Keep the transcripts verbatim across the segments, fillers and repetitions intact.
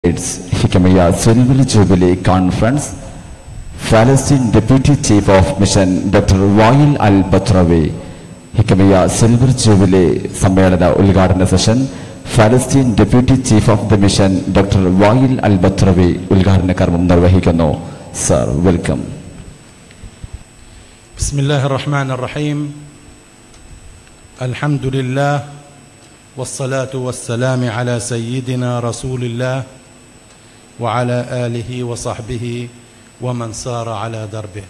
It's Hikamiya Silver Jubilee Conference. Palestine Deputy Chief of Mission Doctor Wael Al-Batrawi. Hikamiya Silver Jubilee Sammelana Ulgadana Session. Palestine Deputy Chief of the Mission Doctor Wael Al-Batrawi Ulgadana Karmam Narvahikano. Sir, welcome. Bismillah ar-Rahman ar-Rahim. Alhamdulillah. والصلاة والسلام على سيدنا رسول الله وعلى آله وصحبه ومن سار على دربه.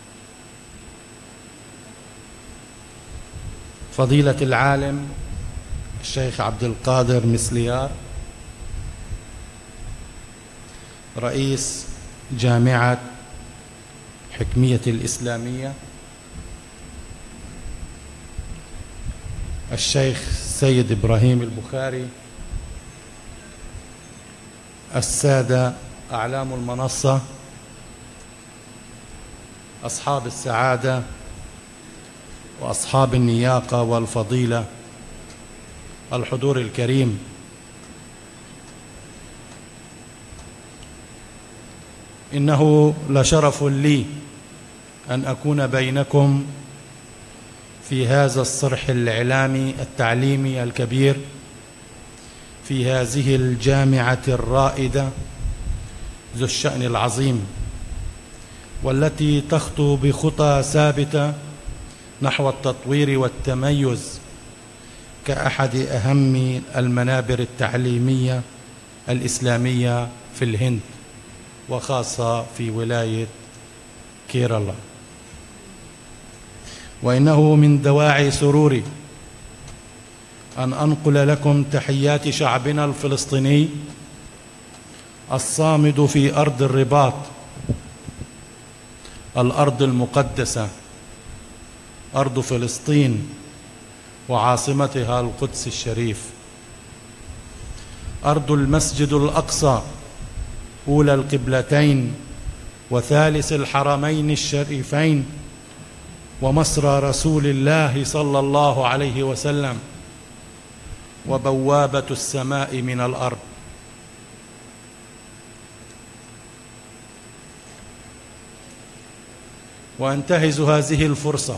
فضيلة العالم الشيخ عبد القادر مسليار رئيس جامعة حكمية الإسلامية، الشيخ سيد إبراهيم البخاري، السادة أعلام المنصة، أصحاب السعادة وأصحاب النياقة والفضيلة، الحضور الكريم، إنه لشرف لي أن أكون بينكم في هذا الصرح الإعلامي التعليمي الكبير في هذه الجامعة الرائدة ذو الشأن العظيم، والتي تخطو بخطى ثابتة نحو التطوير والتميز كأحد أهم المنابر التعليمية الإسلامية في الهند، وخاصة في ولاية كيرالا. وإنه من دواعي سروري أن أنقل لكم تحيات شعبنا الفلسطيني الصامد في أرض الرباط، الأرض المقدسة، أرض فلسطين وعاصمتها القدس الشريف، أرض المسجد الأقصى أولى القبلتين وثالث الحرمين الشريفين، ومصر رسول الله صلى الله عليه وسلم، وبوابة السماء من الأرض. وأنتهز هذه الفرصة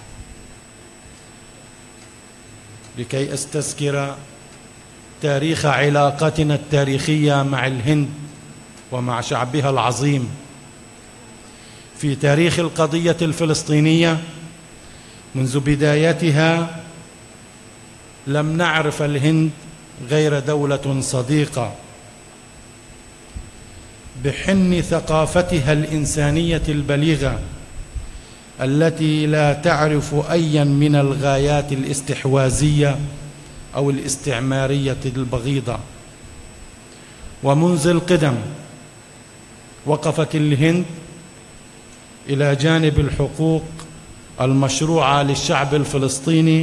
لكي أستذكر تاريخ علاقتنا التاريخية مع الهند ومع شعبها العظيم. في تاريخ القضية الفلسطينية منذ بدايتها لم نعرف الهند غير دولة صديقة بحن ثقافتها الإنسانية البليغة التي لا تعرف أيا من الغايات الاستحواذية أو الاستعمارية البغيضة. ومنذ القدم وقفت الهند إلى جانب الحقوق المشروعة للشعب الفلسطيني،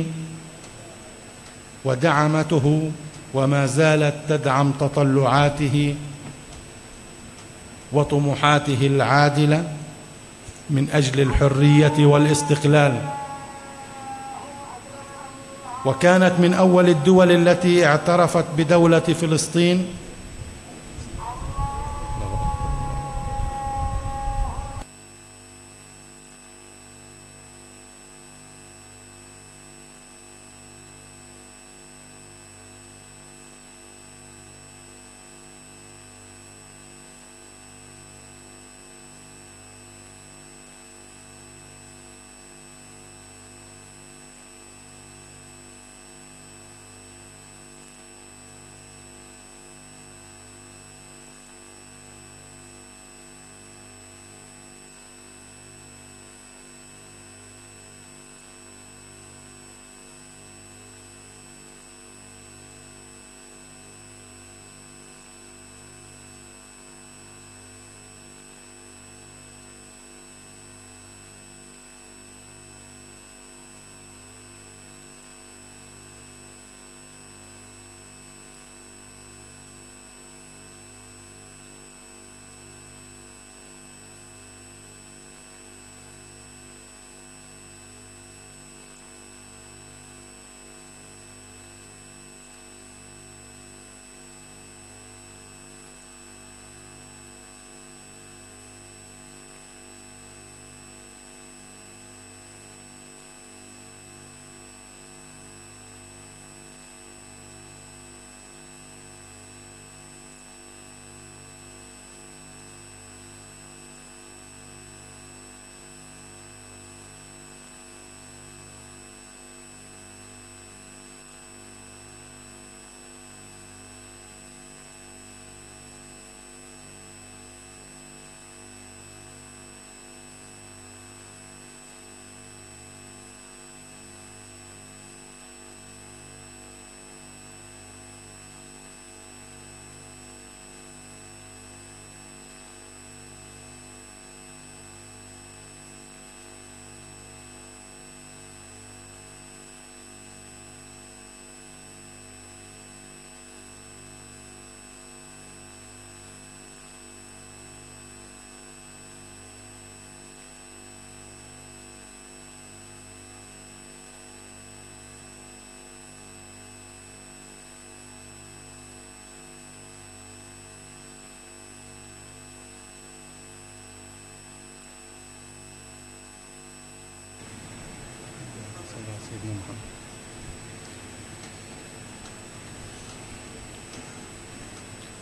ودعمته وما زالت تدعم تطلعاته وطموحاته العادلة من أجل الحرية والاستقلال. وكانت من أول الدول التي اعترفت بدولة فلسطين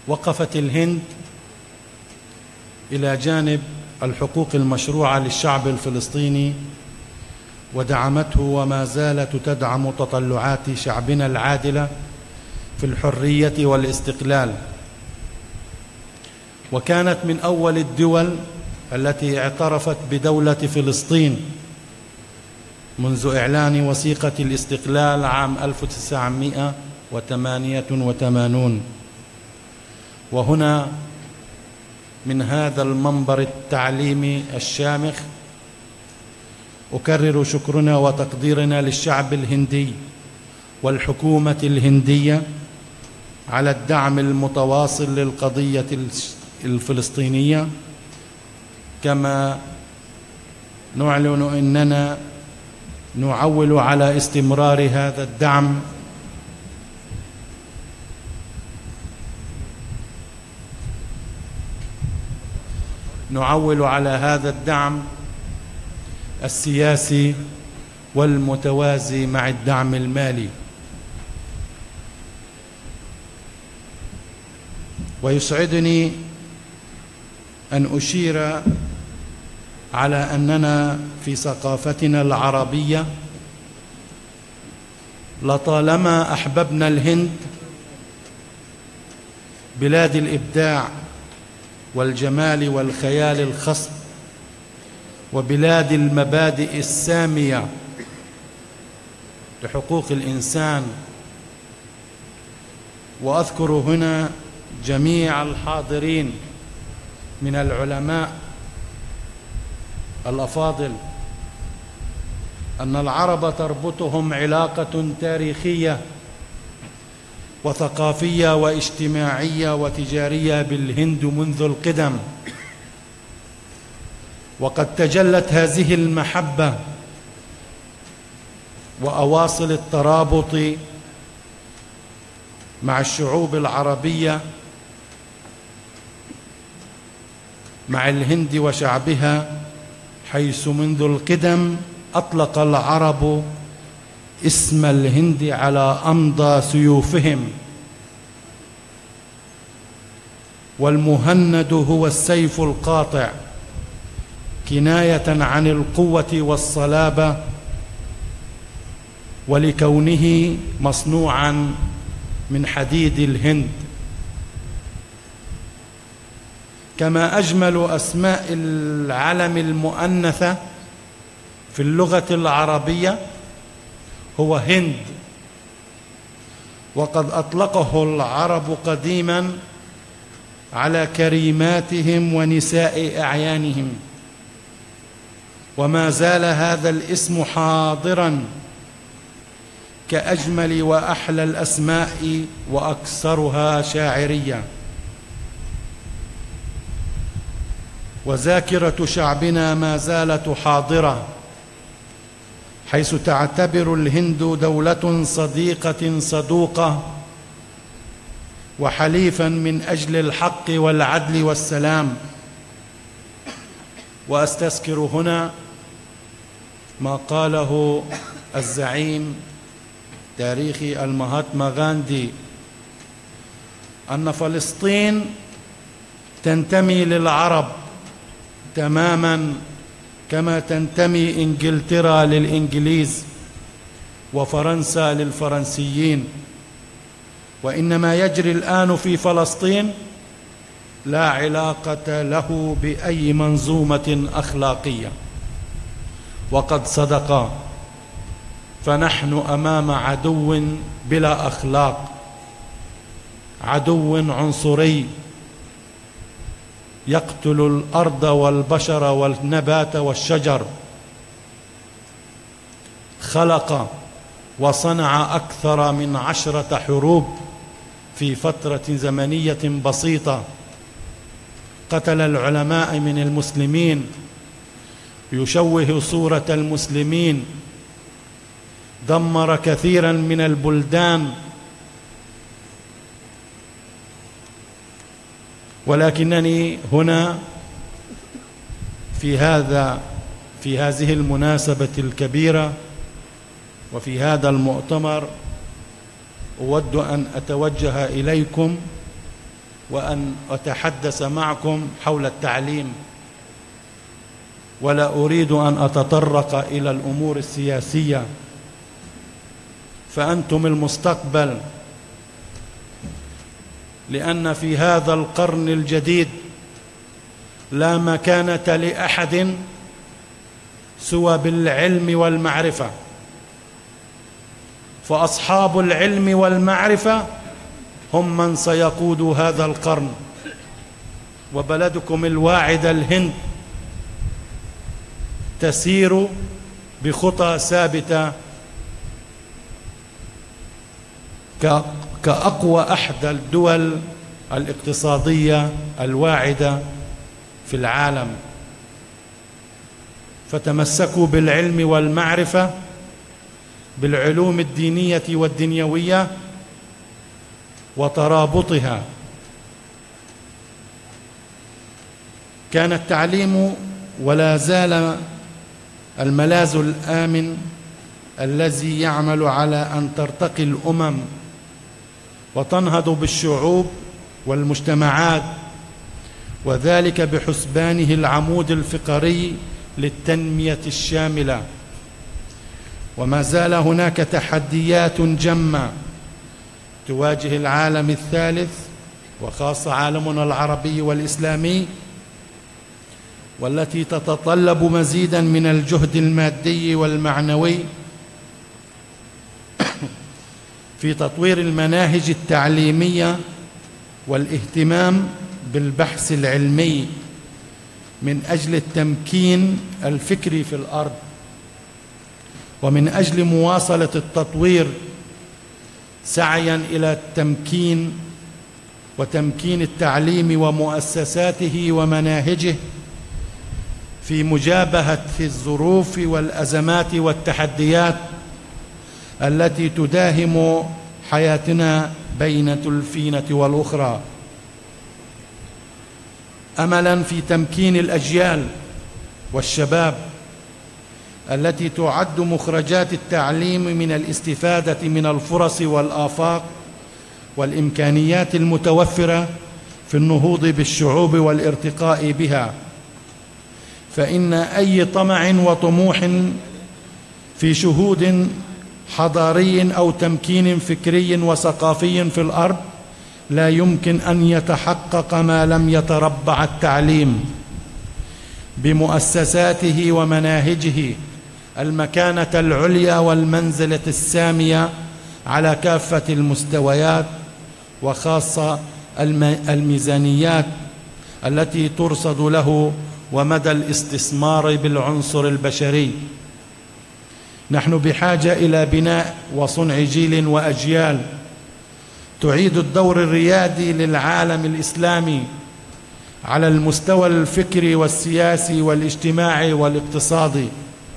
وقفت الهند إلى جانب الحقوق المشروعة للشعب الفلسطيني ودعمته وما زالت تدعم تطلعات شعبنا العادلة في الحرية والاستقلال، وكانت من أول الدول التي اعترفت بدولة فلسطين منذ إعلان وثيقة الاستقلال عام ألف وتسعمائة وثمانية وثمانين. وهنا من هذا المنبر التعليمي الشامخ أكرر شكرنا وتقديرنا للشعب الهندي والحكومة الهندية على الدعم المتواصل للقضية الفلسطينية، كما نعلن أننا نعول على استمرار هذا الدعم نعول على هذا الدعم السياسي والمتوازي مع الدعم المالي. ويسعدني أن أشير على أننا في ثقافتنا العربية لطالما أحببنا الهند بلاد الإبداع والجمال والخيال الخصب وبلاد المبادئ السامية لحقوق الإنسان. وأذكر هنا جميع الحاضرين من العلماء الأفاضل أن العرب تربطهم علاقة تاريخية وثقافية واجتماعية وتجارية بالهند منذ القدم، وقد تجلت هذه المحبة وأواصل الترابط مع الشعوب العربية مع الهند وشعبها، حيث منذ القدم أطلق العرب اسم الهند على أمضى سيوفهم، والمهند هو السيف القاطع كناية عن القوة والصلابة، ولكونه مصنوعا من حديد الهند. كما أجمل أسماء العلم المؤنثة في اللغة العربية هو هند، وقد أطلقه العرب قديما على كريماتهم ونساء أعيانهم، وما زال هذا الاسم حاضرا كأجمل وأحلى الأسماء وأكثرها شاعرية. وذاكرة شعبنا ما زالت حاضرة، حيث تعتبر الهند دولة صديقة صدوقة وحليفا من أجل الحق والعدل والسلام. وأستذكر هنا ما قاله الزعيم تاريخي المهاتما غاندي أن فلسطين تنتمي للعرب تماما كما تنتمي إنجلترا للإنجليز وفرنسا للفرنسيين، وإنما يجري الآن في فلسطين لا علاقة له بأي منظومة أخلاقية. وقد صدق، فنحن أمام عدو بلا أخلاق، عدو عنصري يقتل الأرض والبشر والنبات والشجر، خلق وصنع أكثر من عشرة حروب في فترة زمنية بسيطة، قتل العلماء من المسلمين، يشوه صورة المسلمين، دمر كثيرا من البلدان. ولكنني هنا في هذا في هذه المناسبة الكبيرة وفي هذا المؤتمر أود أن أتوجه إليكم وأن أتحدث معكم حول التعليم، ولا أريد أن أتطرق إلى الأمور السياسية، فأنتم المستقبل، لأن في هذا القرن الجديد لا مكانة لأحد سوى بالعلم والمعرفة، فأصحاب العلم والمعرفة هم من سيقودوا هذا القرن. وبلدكم الواعدة الهند تسير بخطى ثابتة كأقوى أحد الدول الاقتصادية الواعدة في العالم. فتمسكوا بالعلم والمعرفة، بالعلوم الدينية والدنيوية وترابطها. كان التعليم ولا زال الملاذ الآمن الذي يعمل على أن ترتقي الأمم وتنهض بالشعوب والمجتمعات، وذلك بحسبانه العمود الفقري للتنمية الشاملة. وما زال هناك تحديات جمة تواجه العالم الثالث وخاصة عالمنا العربي والإسلامي، والتي تتطلب مزيدا من الجهد المادي والمعنوي في تطوير المناهج التعليمية والاهتمام بالبحث العلمي من أجل التمكين الفكري في الأرض، ومن أجل مواصلة التطوير سعيا إلى التمكين وتمكين التعليم ومؤسساته ومناهجه في مجابهة الظروف والأزمات والتحديات التي تداهم حياتنا بين الفينة والأخرى، أملا في تمكين الأجيال والشباب التي تعد مخرجات التعليم من الاستفادة من الفرص والآفاق والإمكانيات المتوفرة في النهوض بالشعوب والارتقاء بها. فإن أي طمع وطموح في شهود حضاري أو تمكين فكري وثقافي في الأرض لا يمكن أن يتحقق ما لم يتربع التعليم بمؤسساته ومناهجه المكانة العليا والمنزلة السامية على كافة المستويات، وخاصة الميزانيات التي ترصد له ومدى الاستثمار بالعنصر البشري. نحن بحاجة إلى بناء وصنع جيل وأجيال تعيد الدور الريادي للعالم الإسلامي على المستوى الفكري والسياسي والاجتماعي والاقتصادي.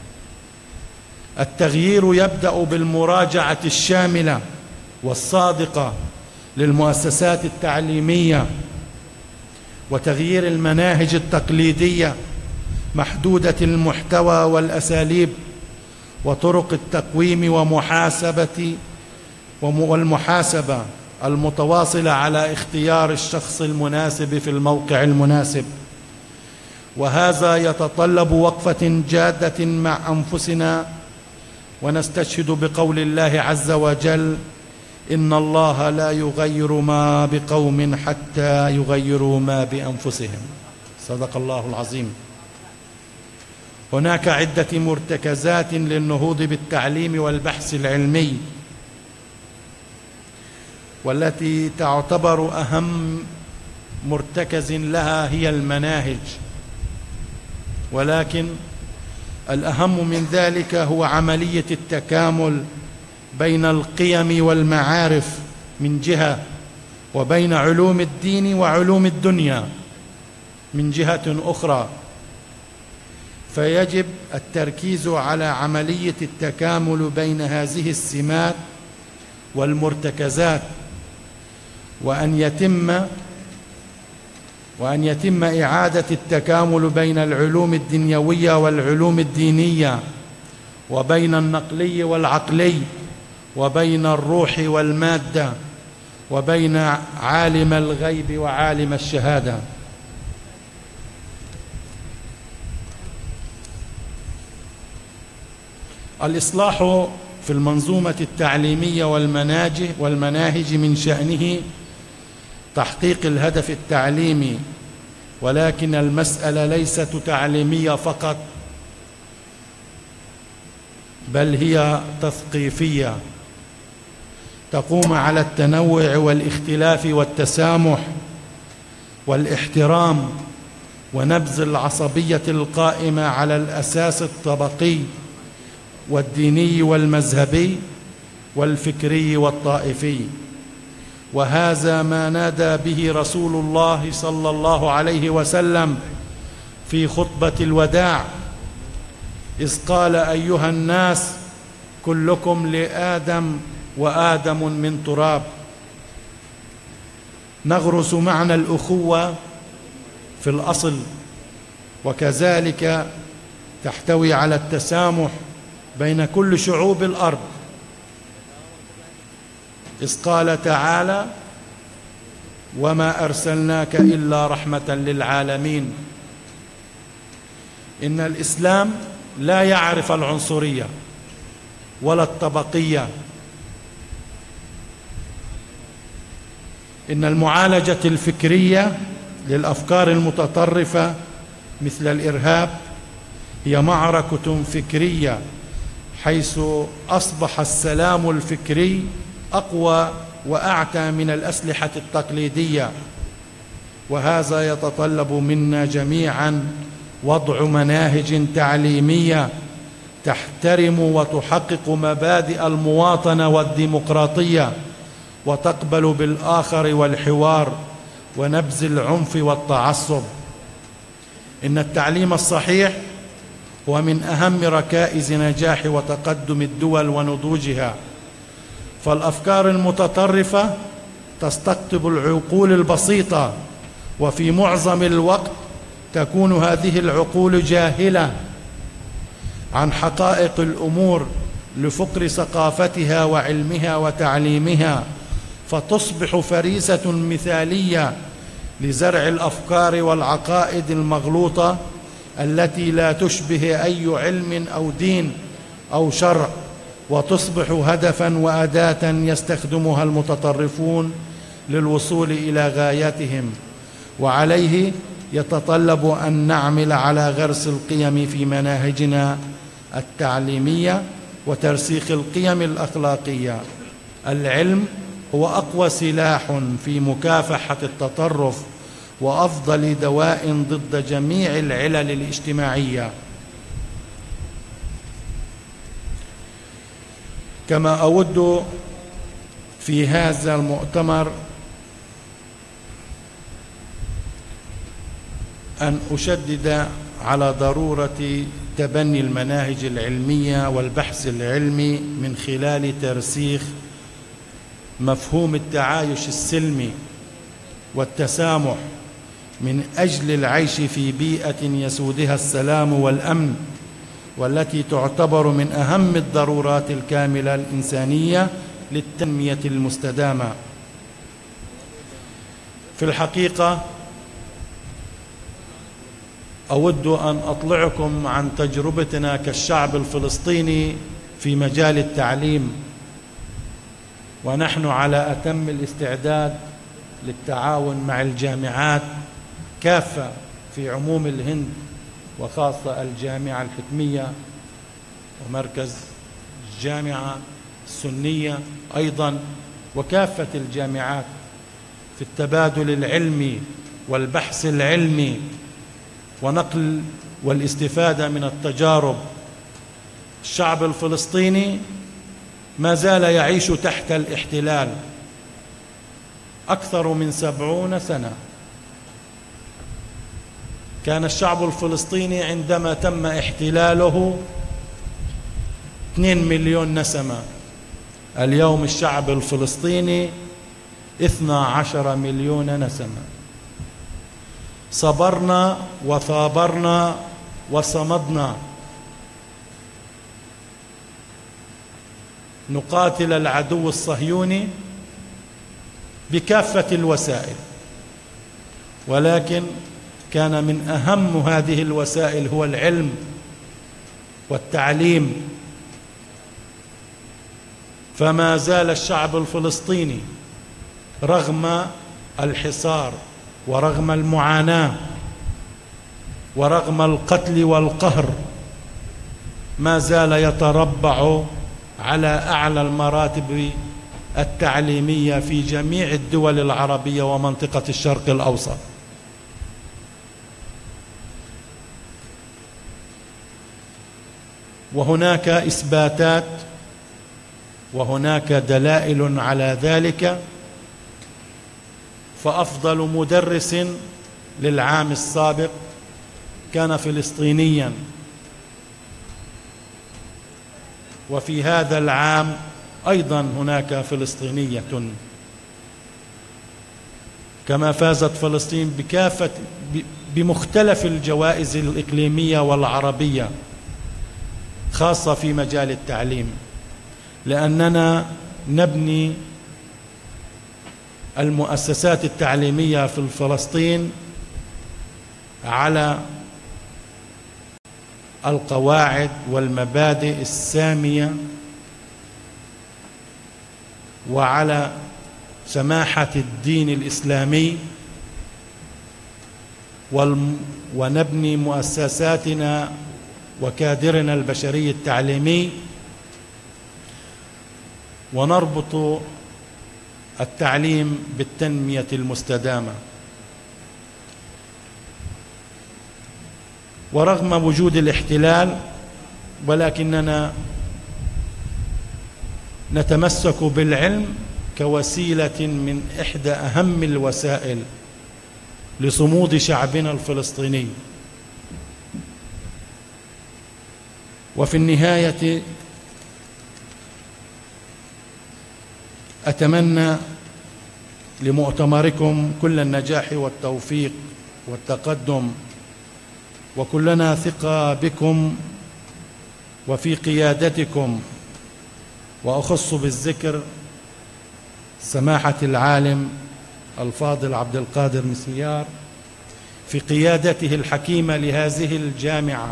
التغيير يبدأ بالمراجعة الشاملة والصادقة للمؤسسات التعليمية وتغيير المناهج التقليدية محدودة المحتوى والأساليب وطرق التقويم ومحاسبة والمحاسبة المتواصلة على اختيار الشخص المناسب في الموقع المناسب. وهذا يتطلب وقفة جادة مع أنفسنا ونستشهد بقول الله عز وجل: إن الله لا يغير ما بقوم حتى يغيروا ما بأنفسهم. صدق الله العظيم. هناك عدة مرتكزات للنهوض بالتعليم والبحث العلمي، والتي تعتبر أهم مرتكز لها هي المناهج، ولكن الأهم من ذلك هو عملية التكامل بين القيم والمعارف من جهة، وبين علوم الدين وعلوم الدنيا من جهة أخرى. فيجب التركيز على عملية التكامل بين هذه السمات والمرتكزات، وأن يتم وأن يتم إعادة التكامل بين العلوم الدنيوية والعلوم الدينية، وبين النقلي والعقلي، وبين الروح والمادة، وبين عالم الغيب وعالم الشهادة. الإصلاح في المنظومة التعليمية والمناهج والمناهج من شأنه تحقيق الهدف التعليمي، ولكن المسألة ليست تعليمية فقط، بل هي تثقيفية تقوم على التنوع والاختلاف والتسامح والاحترام ونبذ العصبية القائمة على الأساس الطبقي والديني والمذهبي والفكري والطائفي. وهذا ما نادى به رسول الله صلى الله عليه وسلم في خطبة الوداع إذ قال: أيها الناس كلكم لآدم وآدم من تراب. نغرس معنى الأخوة في الأصل، وكذلك تحتوي على التسامح بين كل شعوب الأرض، إذ قال تعالى: وما أرسلناك إلا رحمة للعالمين. إن الإسلام لا يعرف العنصرية ولا الطبقية. إن المعالجة الفكرية للأفكار المتطرفة مثل الإرهاب هي معركة فكرية، حيث أصبح السلام الفكري أقوى وأعتى من الأسلحة التقليدية، وهذا يتطلب منا جميعاً وضع مناهج تعليمية تحترم وتحقق مبادئ المواطنة والديمقراطية، وتقبل بالآخر والحوار ونبذ العنف والتعصب. إن التعليم الصحيح هو من أهم ركائز نجاح وتقدم الدول ونضوجها، فالأفكار المتطرفة تستقطب العقول البسيطة، وفي معظم الوقت تكون هذه العقول جاهلة عن حقائق الأمور لفقر ثقافتها وعلمها وتعليمها، فتصبح فريسة مثالية لزرع الأفكار والعقائد المغلوطة التي لا تشبه أي علم أو دين أو شرع، وتصبح هدفاً وأداة يستخدمها المتطرفون للوصول إلى غاياتهم. وعليه يتطلب أن نعمل على غرس القيم في مناهجنا التعليمية وترسيخ القيم الأخلاقية. العلم هو أقوى سلاح في مكافحة التطرف وأفضل دواء ضد جميع العلل الاجتماعية. كما أود في هذا المؤتمر أن أشدد على ضرورة تبني المناهج العلمية والبحث العلمي من خلال ترسيخ مفهوم التعايش السلمي والتسامح من أجل العيش في بيئة يسودها السلام والأمن، والتي تعتبر من أهم الضرورات الكاملة الإنسانية للتنمية المستدامة. في الحقيقة أود أن أطلعكم عن تجربتنا كالشعب الفلسطيني في مجال التعليم، ونحن على أتم الاستعداد للتعاون مع الجامعات كافة في عموم الهند، وخاصة الجامعة الحكمية ومركز الجامعة السنية أيضا، وكافة الجامعات في التبادل العلمي والبحث العلمي ونقل والاستفادة من التجارب. الشعب الفلسطيني ما زال يعيش تحت الاحتلال أكثر من سبعون سنة. كان الشعب الفلسطيني عندما تم احتلاله اثنين مليون نسمة، اليوم الشعب الفلسطيني اثنى عشر مليون نسمة. صبرنا وثابرنا وصمدنا نقاتل العدو الصهيوني بكافة الوسائل، ولكن كان من أهم هذه الوسائل هو العلم والتعليم. فما زال الشعب الفلسطيني رغم الحصار ورغم المعاناة ورغم القتل والقهر ما زال يتربع على أعلى المراتب التعليمية في جميع الدول العربية ومنطقة الشرق الأوسط. وهناك إثباتات وهناك دلائل على ذلك. فأفضل مدرس للعام السابق كان فلسطينيا، وفي هذا العام أيضا هناك فلسطينية، كما فازت فلسطين بكافة بمختلف الجوائز الإقليمية والعربية، خاصة في مجال التعليم، لأننا نبني المؤسسات التعليمية في فلسطين على القواعد والمبادئ السامية وعلى سماحة الدين الإسلامي، ونبني مؤسساتنا وكادرنا البشري التعليمي، ونربط التعليم بالتنمية المستدامة. ورغم وجود الاحتلال ولكننا نتمسك بالعلم كوسيلة من إحدى أهم الوسائل لصمود شعبنا الفلسطيني. وفي النهاية أتمنى لمؤتمركم كل النجاح والتوفيق والتقدم، وكلنا ثقة بكم وفي قيادتكم، وأخص بالذكر سماحة العالم الفاضل عبد القادر مسيار في قيادته الحكيمة لهذه الجامعة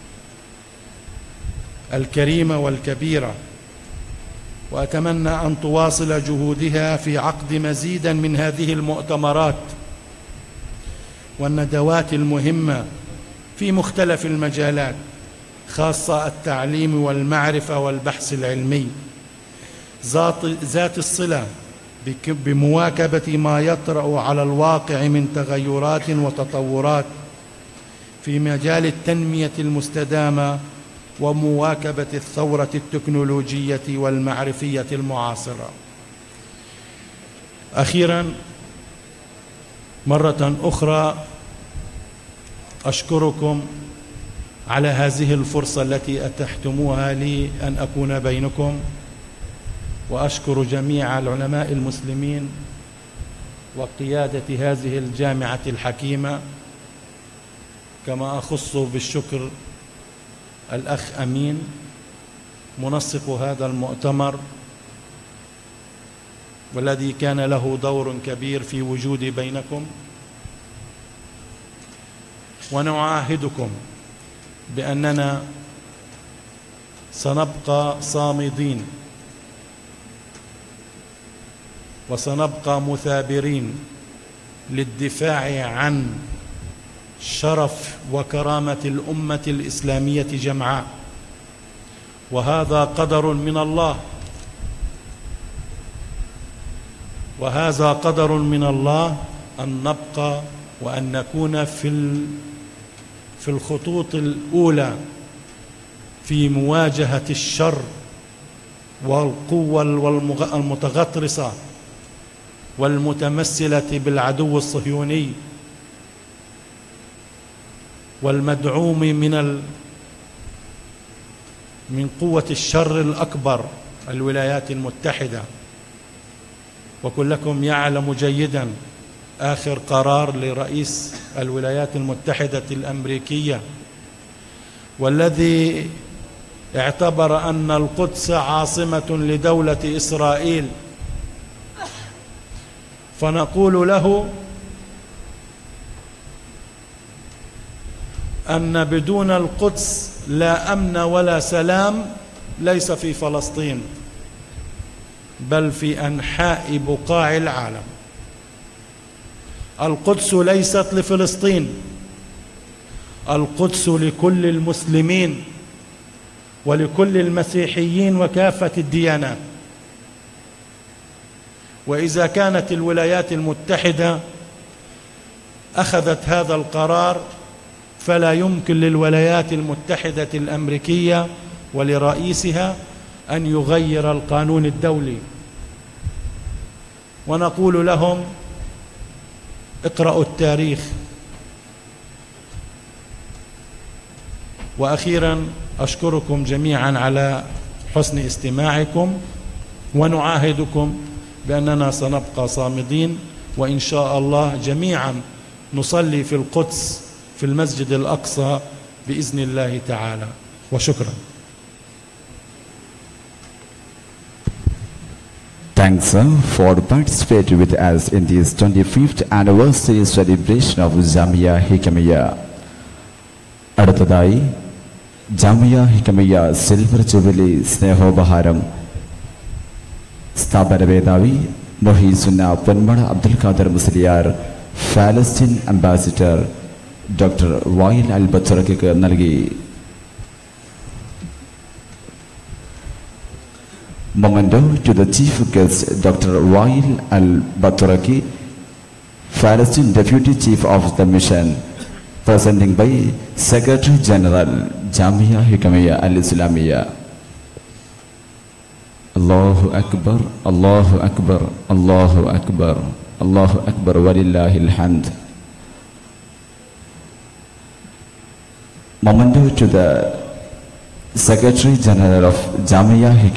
الكريمة والكبيرة. وأتمنى أن تواصل جهودها في عقد مزيدا من هذه المؤتمرات والندوات المهمة في مختلف المجالات، خاصة التعليم والمعرفة والبحث العلمي، ذات الصلة بمواكبة ما يطرأ على الواقع من تغيرات وتطورات في مجال التنمية المستدامة ومواكبة الثورة التكنولوجية والمعرفية المعاصرة. أخيراً مرة أخرى أشكركم على هذه الفرصة التي أتحتموها لي أن أكون بينكم، وأشكر جميع العلماء المسلمين وقيادة هذه الجامعة الحكيمة، كما أخص بالشكر الأخ أمين منسق هذا المؤتمر، والذي كان له دور كبير في وجودي بينكم. ونعاهدكم بأننا سنبقى صامدين وسنبقى مثابرين للدفاع عن شرف وكرامة الأمة الإسلامية جمعاء، وهذا قدر من الله، وهذا قدر من الله أن نبقى وأن نكون في في الخطوط الأولى في مواجهة الشر والقوة المتغطرسة والمتمثلة بالعدو الصهيوني والمدعوم من ال من قوة الشر الأكبر الولايات المتحدة. وكلكم يعلم جيدا آخر قرار لرئيس الولايات المتحدة الأمريكية، والذي اعتبر أن القدس عاصمة لدولة إسرائيل، فنقول له أن بدون القدس لا أمن ولا سلام، ليس في فلسطين بل في أنحاء بقاع العالم. القدس ليست لفلسطين، القدس لكل المسلمين ولكل المسيحيين وكافة الديانات. وإذا كانت الولايات المتحدة أخذت هذا القرار، فلا يمكن للولايات المتحدة الأمريكية ولرئيسها أن يغير القانون الدولي. ونقول لهم اقرأوا التاريخ. وأخيرا أشكركم جميعا على حسن استماعكم، ونعاهدكم بأننا سنبقى صامدين، وإن شاء الله جميعا نصلي في القدس في المسجد الأقصى بإذن الله تعالى. وشكرا. Thanks sir, for participating with us in this twenty-fifth anniversary celebration of Jamia Hikamiya. അടുത്തതായി Jamia Hikamiya silver jubilee സ്നേഹോപഹാരം സ്ഥാപന മേധാവി മൊഹീസുന്ന പൊന്മള അബ്ദുൽ ഖാദർ മുസ്ലിയാർ, ഫലസ്തീൻ ambassador doctor വായിൽ അൽ ബത്തറയ്ക്ക് നൽകി. Memento to the Chief Guest Doctor Wail Al-Baturaki, Palestine Deputy Chief of the Mission, presenting by Secretary General Jamia Hikamiya Al-Islamiyya. Allahu Akbar, Allahu Akbar, Allahu Akbar, Allahu Akbar, walillahil hamd. Memento to the Secretary General of Jamia Hikamiya